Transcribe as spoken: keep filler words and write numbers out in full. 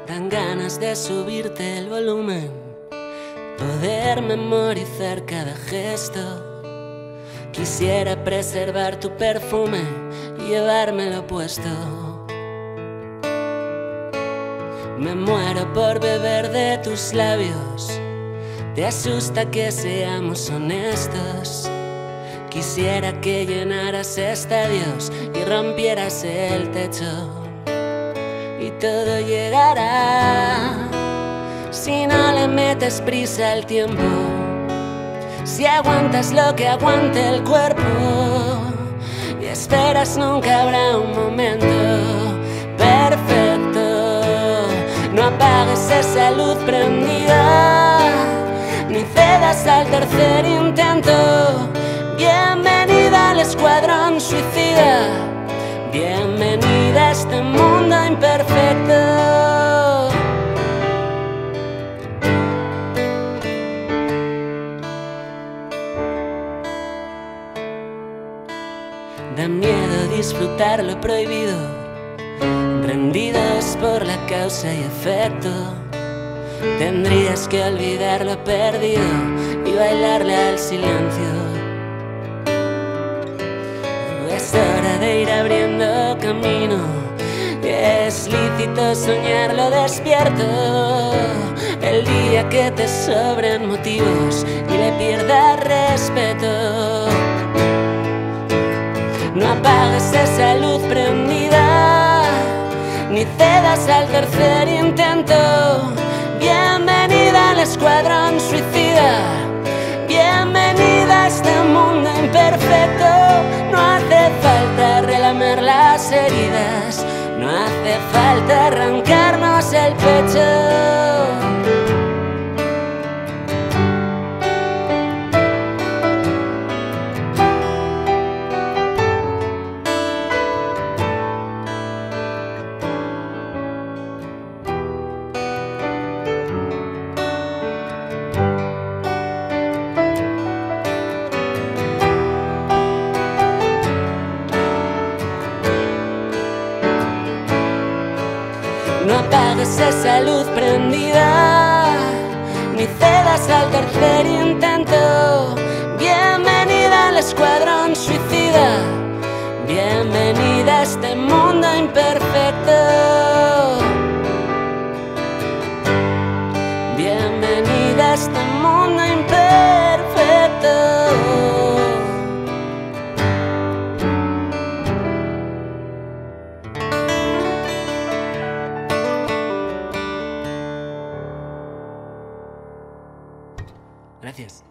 Dan ganas de subirte el volumen, poder memorizar cada gesto. Quisiera preservar tu perfume y llevármelo puesto. Me muero por beber de tus labios. Te asusta que seamos honestos. Quisiera que llenaras estadios y rompieras el techo. Y todo llegará si no le metes prisa al tiempo, si aguantas lo que aguante el cuerpo y esperas. Nunca habrá un momento perfecto. No apagues esa luz prendida, ni cedas al tercer intento. Bienvenida al escuadrón suicida, bienvenida a este mundo imperfecto. Da miedo disfrutar lo prohibido, rendidos por la causa y efecto. Tendrías que olvidar lo perdido y bailarle al silencio. Es hora de ir abriendo camino, es lícito soñarlo despierto. El día que te sobren motivos y le pierdas respeto. No apagues esa luz prendida, ni cedas al tercer intento. Bienvenida al escuadrón suicida, bienvenida a este mundo imperfecto. No hace falta relamer las heridas, no hace falta arrancarnos el pecho. No apagues esa luz prendida, ni cedas al tercer intento. Bienvenida al escuadrón suicida, bienvenida a este mundo imperfecto. Bienvenida a este mundo imperfecto. Gracias.